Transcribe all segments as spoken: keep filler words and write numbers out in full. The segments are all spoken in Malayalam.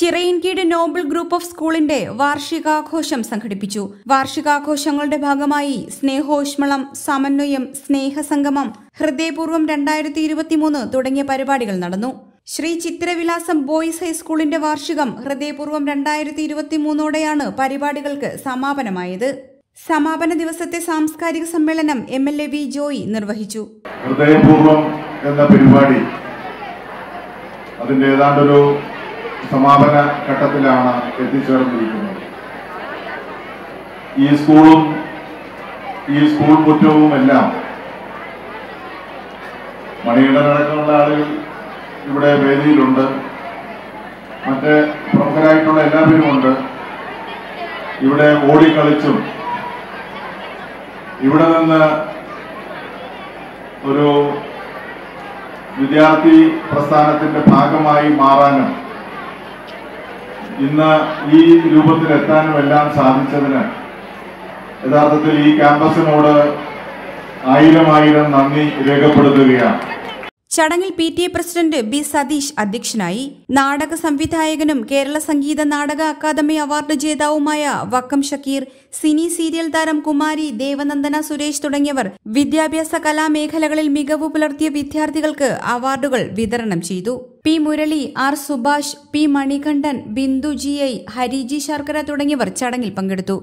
ചിറയിൻകീട് നോബൽ ഗ്രൂപ്പ് ഓഫ് സ്കൂളിന്റെ വാർഷികാഘോഷം സംഘടിപ്പിച്ചു. വാർഷികാഘോഷങ്ങളുടെ ഭാഗമായി സ്നേഹോഷ്മളം, സമന്വയം, സ്നേഹസംഗമം, ഹൃദയപൂർവ്വം രണ്ടായിരത്തി ഇരുപത്തിമൂന്ന് തുടങ്ങിയ പരിപാടികൾ നടന്നു. ശ്രീ ചിത്രവിലാസം ബോയ്സ് ഹൈസ്കൂളിന്റെ വാർഷികം ഹൃദയപൂർവ്വം രണ്ടായിരത്തി ഇരുപത്തിമൂന്നോടെയാണ് പരിപാടികൾക്ക് സമാപനമായത്. സമാപന ദിവസത്തെ സാംസ്കാരിക സമ്മേളനം M L A V Joy നിർവഹിച്ചു. ഹൃദയപൂർവ്വം എന്ന പരിപാടി അതിന്റെ ഏതാണ്ടൊരു സമാപന ഘട്ടത്തിലാണ് എത്തിച്ചേർന്നിരിക്കുന്നത്. ഈ സ്കൂളും ഈ സ്കൂൾ മുറ്റവും എല്ലാം മണികണ്ഠനടക്കമുള്ള ആളുകൾ ഇവിടെ വേദിയിലുണ്ട്. മറ്റ് പ്രമുഖരായിട്ടുള്ള എല്ലാവരുമുണ്ട്. ഇവിടെ ഓടിക്കളിച്ചും ഇവിടെ നിന്ന് ഒരു വിദ്യാർത്ഥി പ്രസ്ഥാനത്തിന്റെ ഭാഗമായി മാറാനും ഇന്ന് ഈ രൂപത്തിലെത്താനും എല്ലാം സാധിച്ചതിന് യഥാർത്ഥത്തിൽ ഈ ക്യാമ്പസിനോട് ആയിരം ആയിരം നന്ദി രേഖപ്പെടുത്തുകയാണ്. ചടങ്ങിൽ P T A president B Satheesh അധ്യക്ഷനായി. നാടക സംവിധായകനും കേരള സംഗീത നാടക അക്കാദമി അവാർഡ് ജേതാവുമായ വക്കം ഷക്കീർ, സിനി സീരിയൽ താരം കുമാരി, ദേവനന്ദന സുരേഷ് തുടങ്ങിയവർ വിദ്യാഭ്യാസ കലാമേഖലകളിൽ മികവ് പുലർത്തിയ വിദ്യാർത്ഥികൾക്ക് അവാർഡുകൾ വിതരണം ചെയ്തു. P Murali, R Subhash, P Manikandan, Bindu G I, Hariji Sarkara തുടങ്ങിയവർ ചടങ്ങിൽ പങ്കെടുത്തു.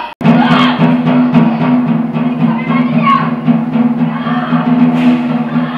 Aditya.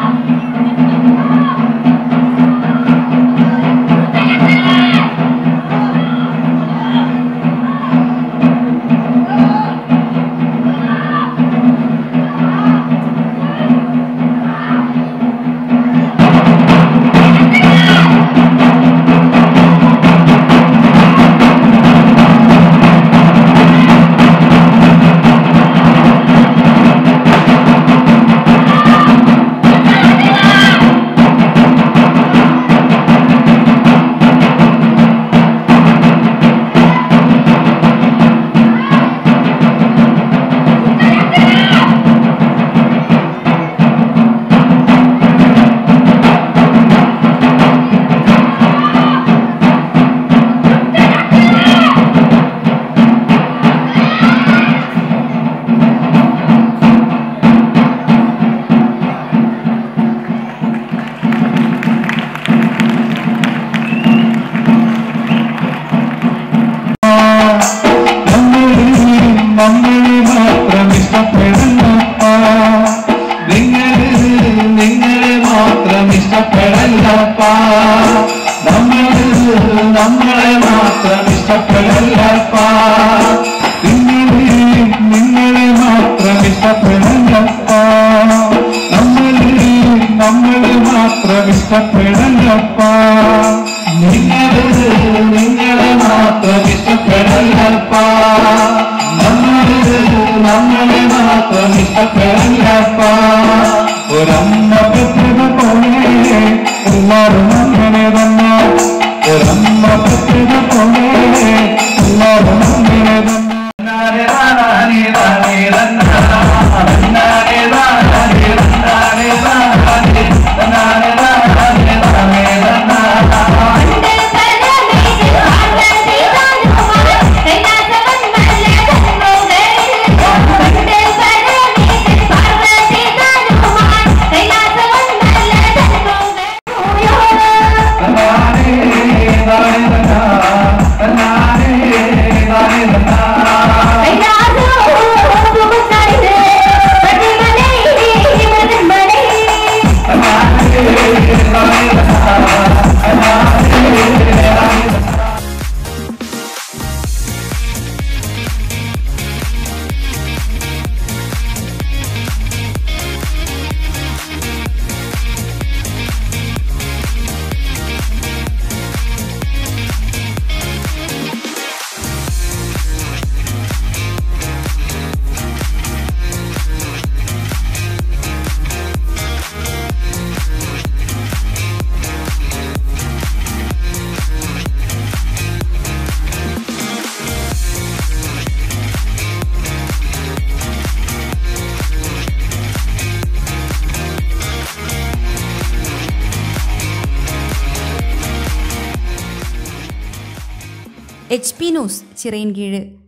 അങ്ങനെ മാത്രം ഇഷ്ടപ്പെടല്ലപ്പ ഒരമ്മ പെറ്റത് പോലെ എല്ലാവരും അങ്ങനെ തന്നെ ഒരമ്മ പെറ്റത് പോലെ എല്ലാവരും അങ്ങനെ തന്നെ എച്ച് പി ന്യൂസ് ചിറയൻകീഴ്.